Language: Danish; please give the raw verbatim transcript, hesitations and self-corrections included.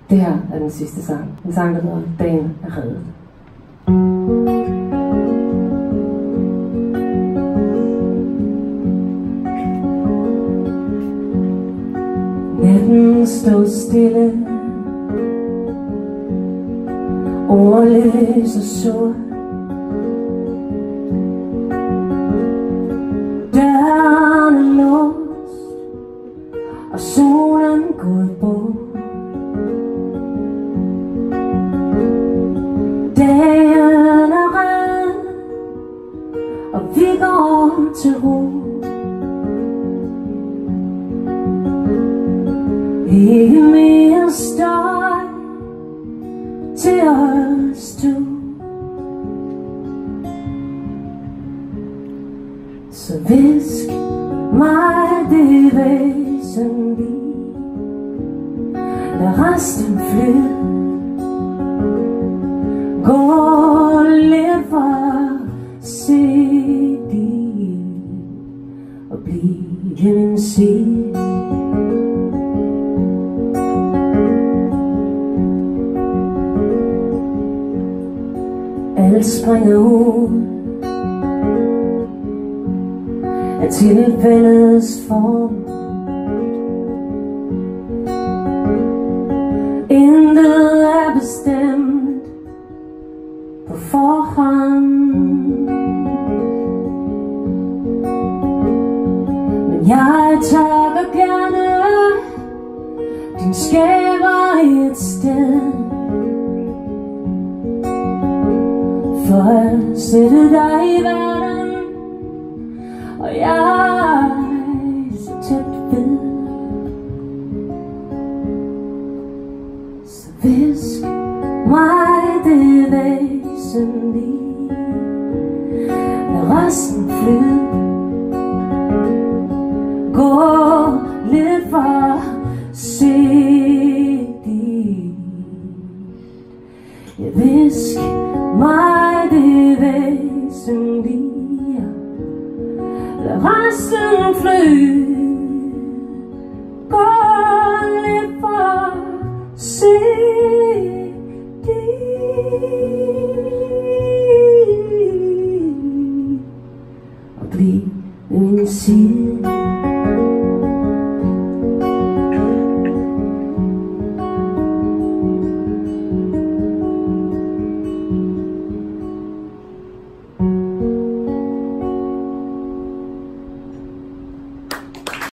Det her er den sidste sang. En sang, der hedder Dagen er reddet. Natten står stille, ordløs og sort. Døren er låst, og solen gået bort. Dagen er red, og vi går til ro. Ikke mere støj til os to. Så visk mig det væsentlige, lad resten flyde. Gå lidt for sigtig og bliv ved min side. Alt springer ud af tilfældets form. Intet er bestemt på forhånd, men jeg takker gerne din skæbne i et sted, for at sætte dig i verden, og jeg så tæt ved. Så visk mig det væsentlige, lad resten flyde. Gå lidt for sigtigt, jeg visk mig det væsentlige, lad resten flyde.